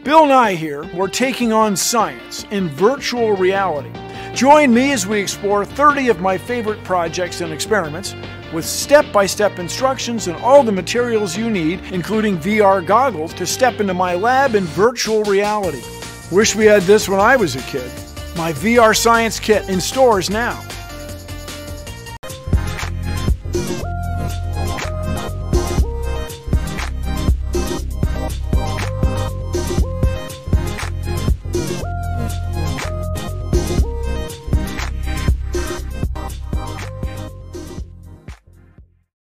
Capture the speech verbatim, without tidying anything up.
Bill Nye here. We're taking on science in virtual reality. Join me as we explore thirty of my favorite projects and experiments with step-by-step instructions and all the materials you need, including V R goggles, to step into my lab in virtual reality. Wish we had this when I was a kid. My V R Science Kit in stores now.